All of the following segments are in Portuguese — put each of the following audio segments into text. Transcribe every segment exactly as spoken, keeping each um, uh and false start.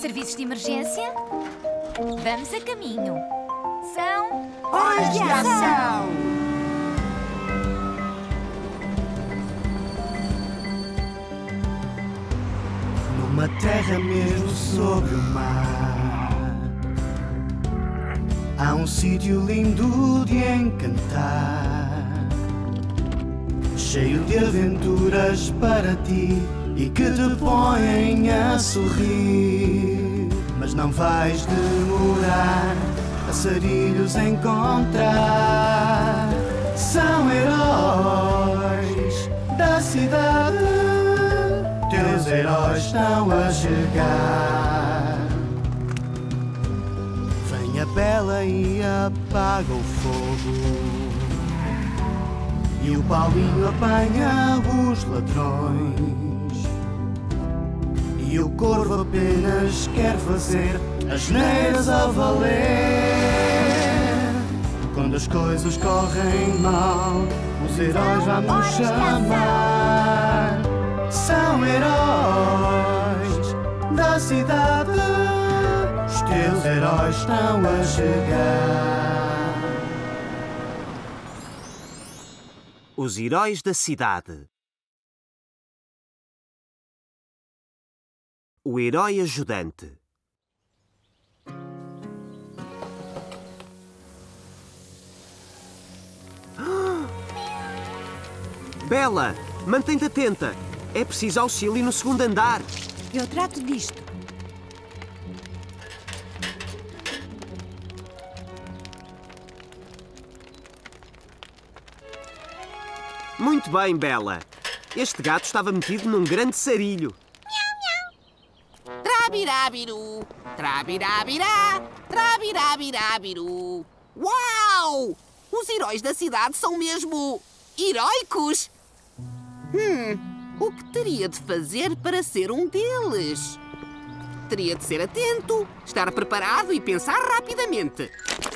serviços de emergência? Vamos a caminho. São... Horas de ação! Numa terra mesmo sobre o mar, há um sítio lindo de encantar, cheio de aventuras para ti e que te põem a sorrir. Mas não vais demorar a sarilhos encontrar. São heróis da cidade, teus heróis estão a chegar. Vem a Bela e apaga o fogo, e o Paulinho apanha os ladrões, e o Corvo apenas quer fazer asneiras a valer. Quando as coisas correm mal, os heróis vamos chamar. São heróis da cidade, os teus heróis estão a chegar. Os heróis da cidade. O herói ajudante. Bela, mantém-te atenta. É preciso auxílio no segundo andar. Eu trato disto. Muito bem, Bela. Este gato estava metido num grande sarilho. Trabirabiru, trabirabirá, trabirabirabiru. Uau! Os heróis da cidade são mesmo heróicos. Hum, o que teria de fazer para ser um deles? Teria de ser atento, estar preparado e pensar rapidamente.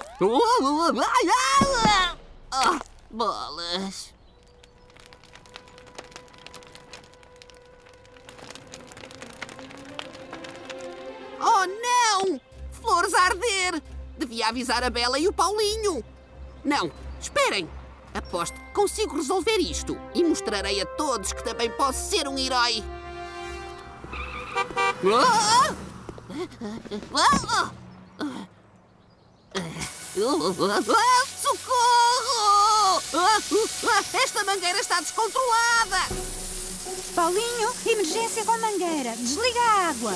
Ah, bolas. Oh, não! Flores a arder! Devia avisar a Bela e o Paulinho. Não, esperem! Aposto que consigo resolver isto e mostrarei a todos que também posso ser um herói. Ah! Ah! Ah! Socorro! Esta mangueira está descontrolada! Paulinho, emergência com mangueira. Desliga a água.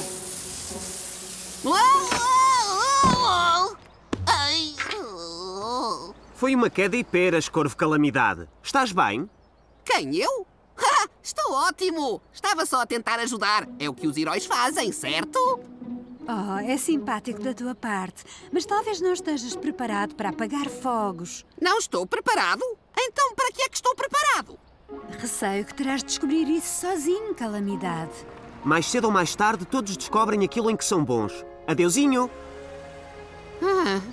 Ai. Foi uma queda e peras, Corvo Calamidade. Estás bem? Quem, eu? Ha, estou ótimo! Estava só a tentar ajudar. É o que os heróis fazem, certo? Oh, é simpático da tua parte, mas talvez não estejas preparado para apagar fogos. Não estou preparado? Então para que é que estou preparado? Receio que terás de descobrir isso sozinho, Calamidade. Mais cedo ou mais tarde, todos descobrem aquilo em que são bons. Adeusinho! Ah.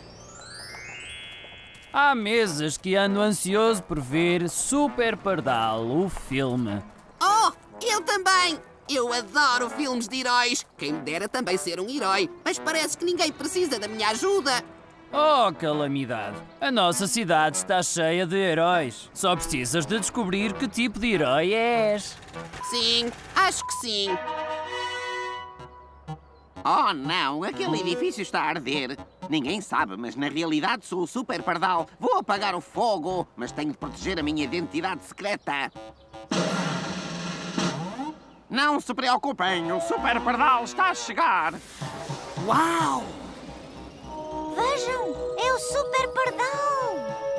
Há meses que ando ansioso por ver Super Pardal, o filme. Oh, eu também! Eu adoro filmes de heróis. Quem me dera também ser um herói. Mas parece que ninguém precisa da minha ajuda. Oh, Calamidade! A nossa cidade está cheia de heróis. Só precisas de descobrir que tipo de herói és. Sim, acho que sim. Oh, não! Aquele edifício está a arder. Ninguém sabe, mas na realidade sou o Super Pardal. Vou apagar o fogo, mas tenho de proteger a minha identidade secreta. Não se preocupem, o Super Pardal está a chegar. Uau! Vejam, é o Super Pardal!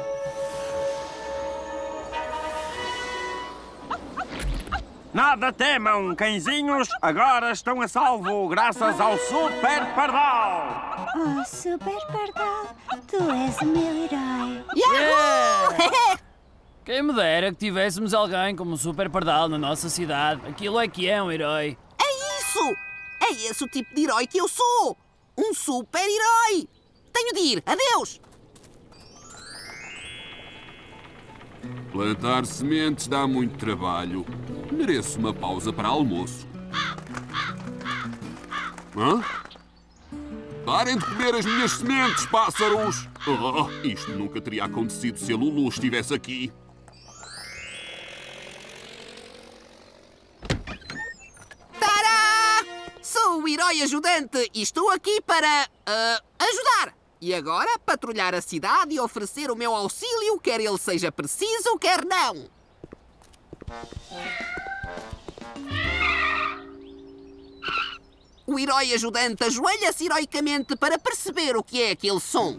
Nada temam, cãezinhos. Agora estão a salvo, graças ao Super Pardal. Oh, Super Pardal, tu és o meu herói. Yeah! Quem me dera que tivéssemos alguém como o Super Pardal na nossa cidade. Aquilo é que é um herói. É isso! É esse o tipo de herói que eu sou! Um super-herói! Tenho de ir! Adeus! Plantar sementes dá muito trabalho. Mereço uma pausa para almoço. Hã? Parem de comer as minhas sementes, pássaros! Oh, isto nunca teria acontecido se a Lulu estivesse aqui. Tará! Sou o herói ajudante e estou aqui para... ah, ajudar! E agora, patrulhar a cidade e oferecer o meu auxílio, quer ele seja preciso, quer não. O herói ajudante ajoelha-se heroicamente para perceber o que é aquele som.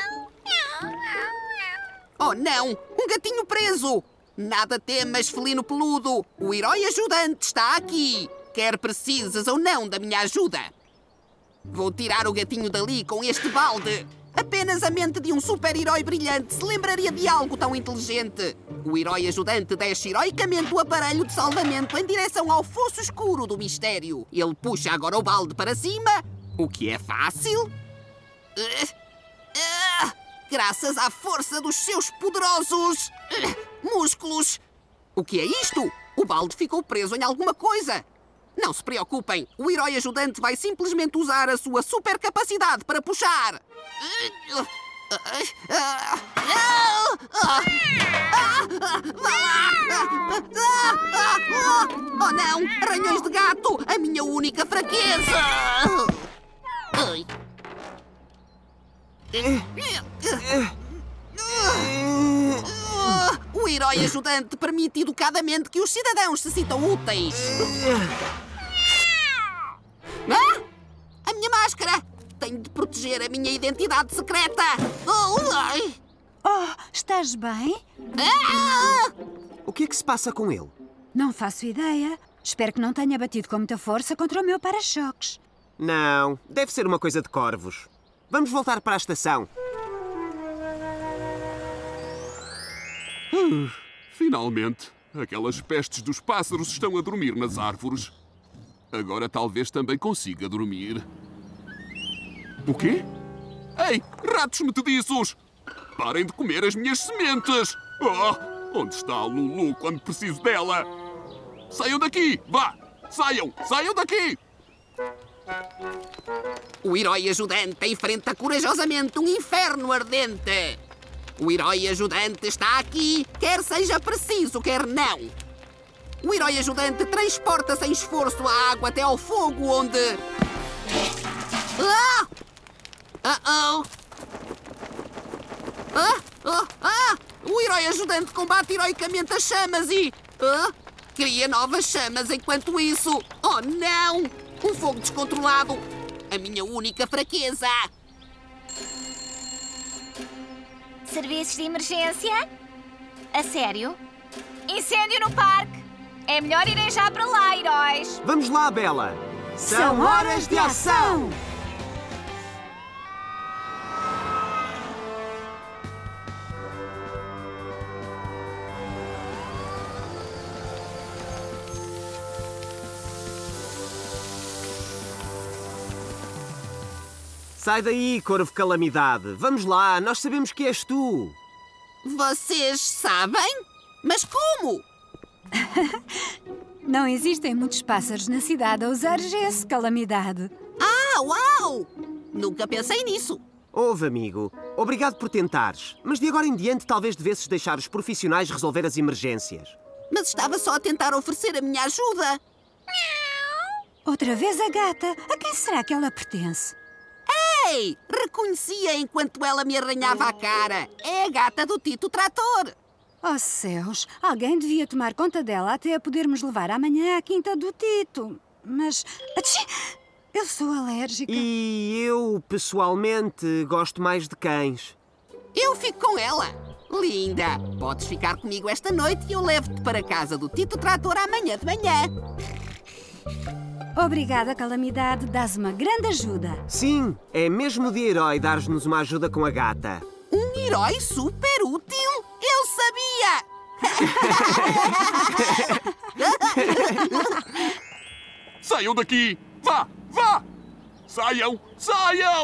Oh, não! Um gatinho preso! Nada temas, felino peludo. O herói ajudante está aqui. Quer precisas ou não da minha ajuda. Vou tirar o gatinho dali com este balde. Apenas a mente de um super-herói brilhante se lembraria de algo tão inteligente. O herói ajudante desce heroicamente o aparelho de salvamento em direção ao fosso escuro do mistério. Ele puxa agora o balde para cima, o que é fácil. Uh, uh, graças à força dos seus poderosos uh, músculos. O que é isto? O balde ficou preso em alguma coisa. Não se preocupem, o herói ajudante vai simplesmente usar a sua super capacidade para puxar. Oh não, arranhões de gato, a minha única fraqueza. Ai. O herói ajudante permite educadamente que os cidadãos se sintam úteis. Ah? A minha máscara! Tenho de proteger a minha identidade secreta! Oh, ai. Oh, estás bem? Ah! O que é que se passa com ele? Não faço ideia. Espero que não tenha batido com muita força contra o meu para-choques. Não, deve ser uma coisa de corvos. Vamos voltar para a estação. Hum, finalmente, aquelas pestes dos pássaros estão a dormir nas árvores. Agora talvez também consiga dormir. O quê? Ei, ratos metediços! Parem de comer as minhas sementes! Oh, onde está a Lulu quando preciso dela? Saiam daqui! Vá! Saiam! Saiam daqui! O herói ajudante enfrenta corajosamente um inferno ardente. O herói ajudante está aqui, quer seja preciso, quer não. O herói ajudante transporta sem esforço a água até ao fogo onde... Ah! Uh-oh! Ah! Oh! Ah! O herói ajudante combate heroicamente as chamas e... Ah! Cria novas chamas enquanto isso... Oh, não! Um fogo descontrolado! A minha única fraqueza! Serviços de emergência? A sério? Incêndio no parque! É melhor irem já para lá, heróis! Vamos lá, Bela! São horas de ação! Sai daí, Corvo Calamidade. Vamos lá, nós sabemos que és tu. Vocês sabem? Mas como? Não existem muitos pássaros na cidade a usar gesso, Calamidade. Ah, uau! Nunca pensei nisso. Ouve, amigo. Obrigado por tentares. Mas de agora em diante talvez devesses deixar os profissionais resolver as emergências. Mas estava só a tentar oferecer a minha ajuda. Outra vez a gata. A quem será que ela pertence? Ei! Reconhecia enquanto ela me arranhava a cara. É a gata do Tito Trator. Oh, céus! Alguém devia tomar conta dela até a podermos levar amanhã à quinta do Tito. Mas... Atchi! Eu sou alérgica. E eu, pessoalmente, gosto mais de cães. Eu fico com ela. Linda! Podes ficar comigo esta noite e eu levo-te para a casa do Tito Trator amanhã de manhã. Obrigada, Calamidade. Dás uma grande ajuda. Sim, é mesmo de herói dar-nos uma ajuda com a gata. Um herói super útil? Eu sabia! Saiam daqui! Vá! Vá! Saiam! Saiam!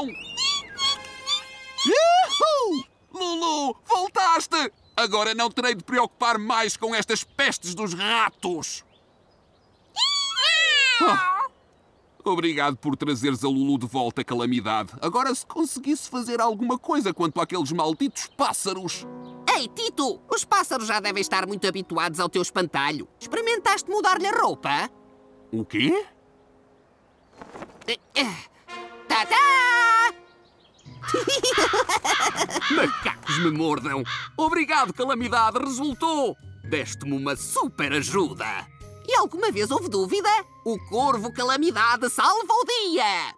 Yuhu! Lulu, voltaste! Agora não terei de preocupar mais com estas pestes dos ratos. Oh. Obrigado por trazeres a Lulu de volta, Calamidade. Agora, se conseguisse fazer alguma coisa quanto àqueles malditos pássaros... Ei, Tito! Os pássaros já devem estar muito habituados ao teu espantalho. Experimentaste mudar-lhe a roupa? O quê? Tá-tá! Macacos me mordam! Obrigado, Calamidade, resultou! Deste-me uma super ajuda! E alguma vez houve dúvida? O Corvo Calamidade salva o dia!